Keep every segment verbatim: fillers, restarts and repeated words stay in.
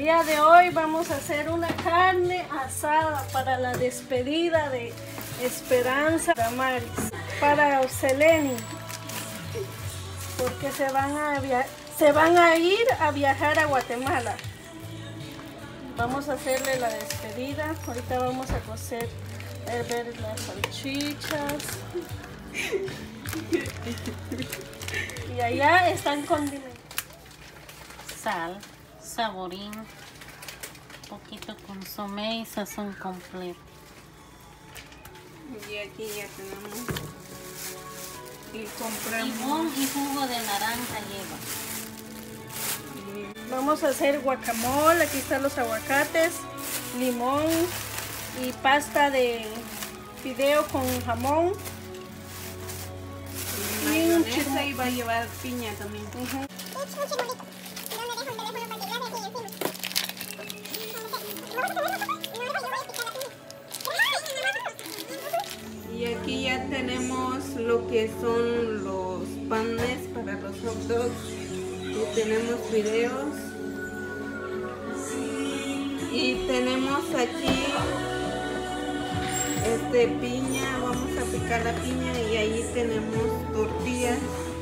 día de hoy vamos a hacer una carne asada para la despedida de Esperanza Damaris, para Seleni, porque se van a via se van a ir a viajar a Guatemala. Vamos a hacerle la despedida. Ahorita vamos a cocer, hervir las salchichas. Y allá están condimentados. Sal, saborín, un poquito consomé y sazón completo. Y aquí ya tenemos. Y compramos. Limón y jugo de naranja lleva. Vamos a hacer guacamole. Aquí están los aguacates, limón y pasta de fideo con jamón. Y mayonesa y va a llevar piña también. Uh-huh. Y aquí ya tenemos lo que son los panes para los hot dogs. Y tenemos fideos. Y tenemos aquí este piña. Vamos a picar la piña y ahí tenemos tortillas.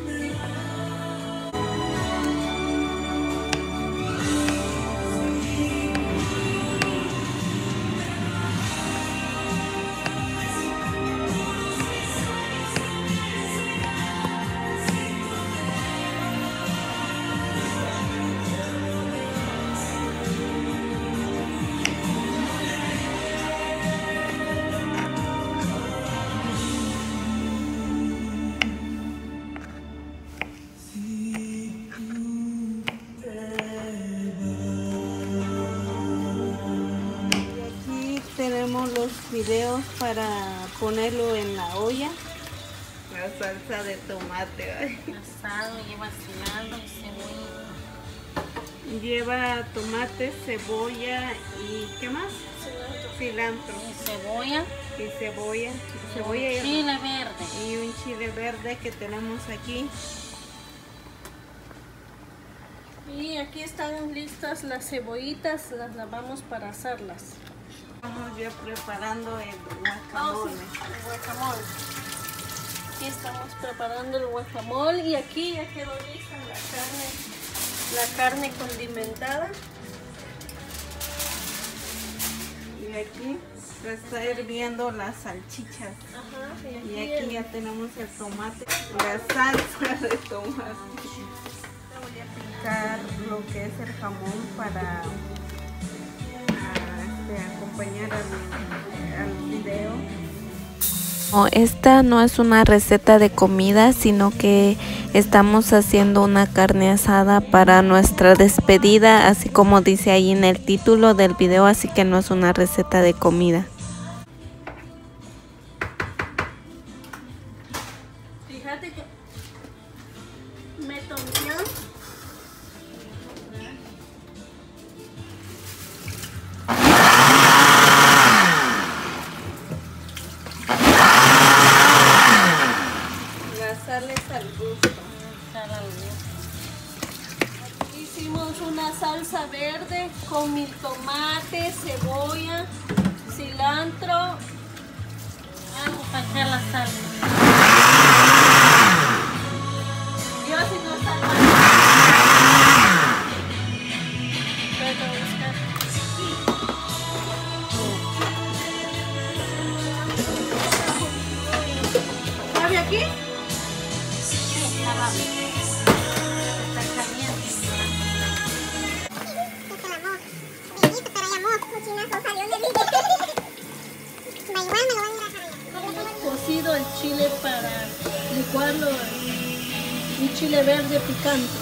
Tenemos los fideos para ponerlo en la olla. La salsa de tomate. ¿Ay? Asado, lleva cilantro y cebolla. Lleva tomate, cebolla y ¿qué más? Cilantro. Y cebolla. Y cebolla. Y cebolla y chile verde. Y un chile verde que tenemos aquí. Y aquí están listas las cebollitas, las lavamos para asarlas. Estamos ya preparando el Oh, guacamole. sí, el guacamole. Aquí estamos preparando el guacamole y aquí ya quedó lista la carne, la carne condimentada. Y aquí se está hirviendo las salchichas. Ajá, y aquí, Y aquí el- ya tenemos el tomate, la salsa de tomate. Voy a picar lo que es el jamón para De acompañar al, al video. No, esta no es una receta de comida, sino que estamos haciendo una carne asada para nuestra despedida, así como dice ahí en el título del video, así que no es una receta de comida. Fíjate que me tomé sales al gusto. Sal al gusto. Hicimos una salsa verde con mil tomate, cebolla, cilantro. Algo para echar la salsa. Yo si no salsa. Pero buscar. ¿Sabe aquí? Está caliente. Cocido el chile para licuarlo, un chile verde picante.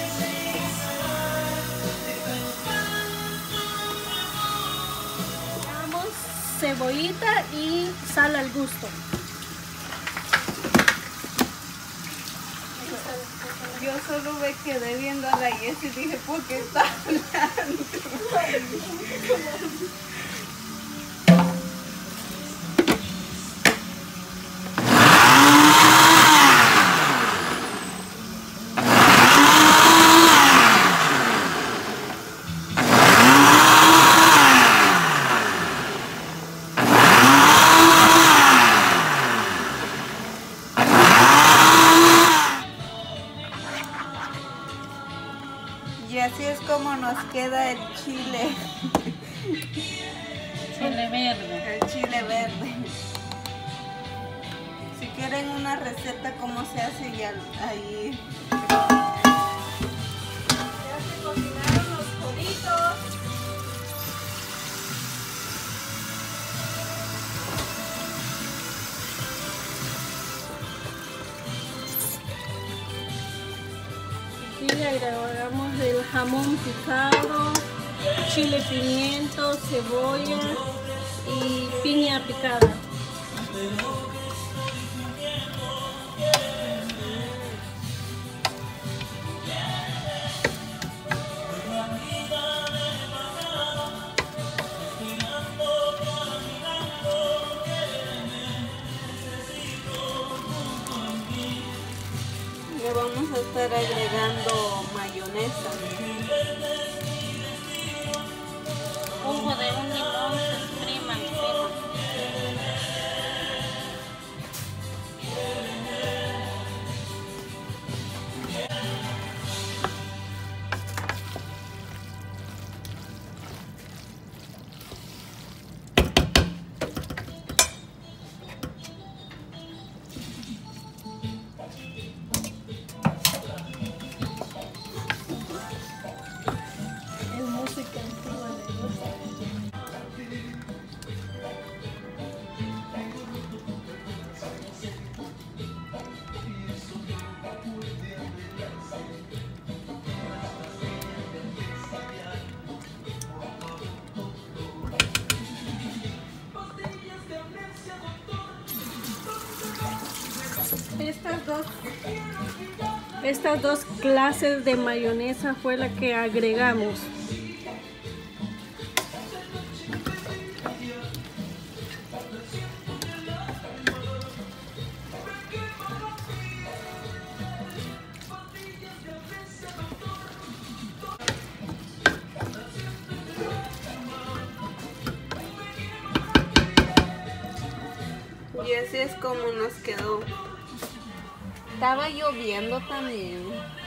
Damos cebollita y sal al gusto. Yo solo me quedé viendo a la Yes y dije, ¿por qué está hablando? así es como nos queda el chile. Chile verde. El chile verde. Si quieren una receta cómo se hace, ya ahí. Ya se cocinaron los coditos. Y le agregamos el jamón picado, chile pimiento, cebolla y piña picada. Le vamos a estar agregando mayonesa. Jugo de un limón se exprima encima. Es música antigua de gusta. Estas dos, estas dos clases de mayonesa fue la que agregamos. Y así es como nos quedó. Estaba lloviendo también.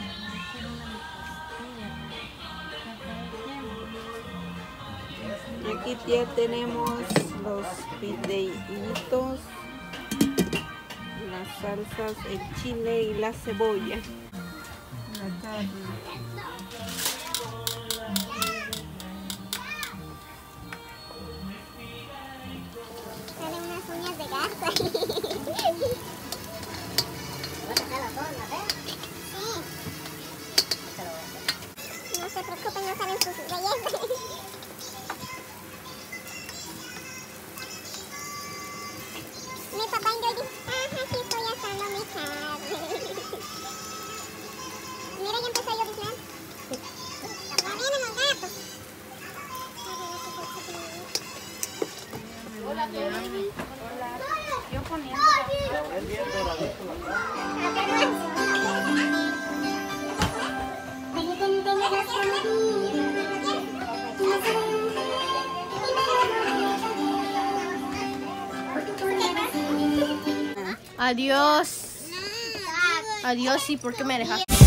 Aquí ya tenemos los fideitos, las salsas, el chile y la cebolla. La carne. Salen unas uñas de gato. ¿Vas a sacar las dos, la vez? Sí. No se preocupen, no salen sus galletas. Mi papá y yo dice, ajá, sí estoy asando mi carne. Mira, ya empezó a lloviznar. Ya vienen los gatos. Hola, baby. Hola. Yo poniendo. Adiós. Adiós, sí, ¿por qué me dejaste?